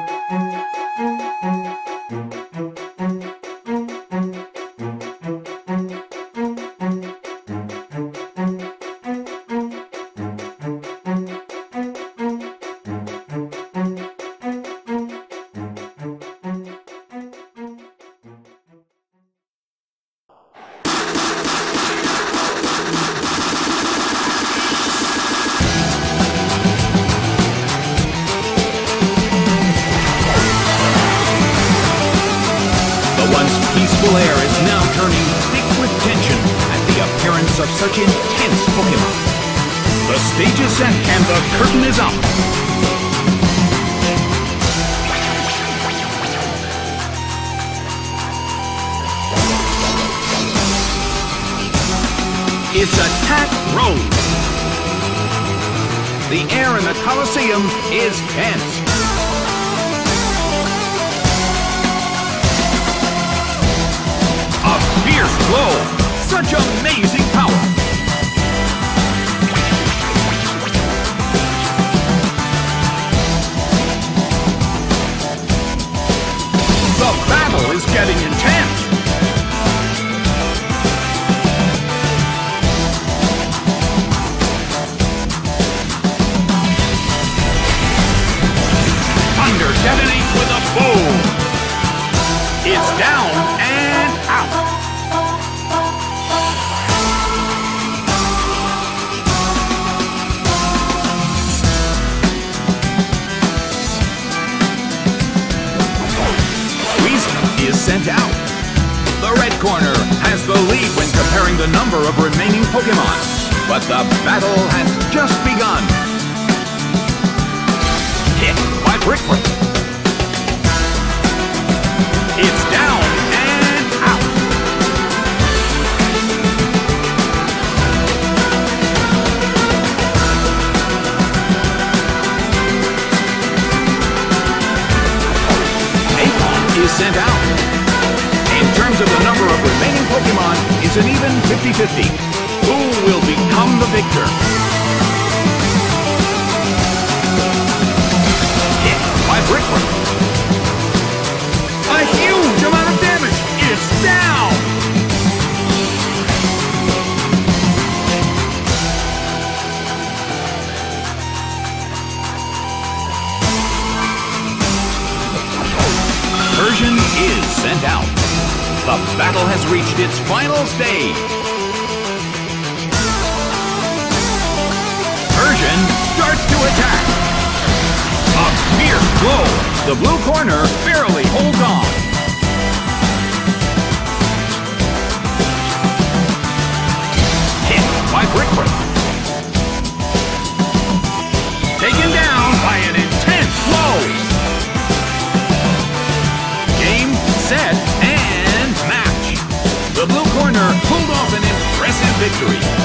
Peaceful air is now turning thick with tension at the appearance of such intense Pokémon. The stage is set and the curtain is up. It's Attack Rose. The air in the Colosseum is tense. Fierce blow! Such amazing power! The battle is getting intense! Thunder detonates with a boom! It's down and out! Is sent out. The red corner has the lead when comparing the number of remaining Pokémon, but the battle has just begun. Hit by Brick Break. It's down and out. Aegon is sent out. In terms of the number of remaining Pokémon, it's an even 50-50. Who will become the victor? Hit by Brick Break. A huge amount of damage is down! Persian is sent out. The battle has reached its final stage. Persian starts to attack. A fierce blow. The blue corner barely holds on. Hit by Brick Break. Taken down by an intense blow. Game, set, and match. The blue corner pulled off an impressive victory.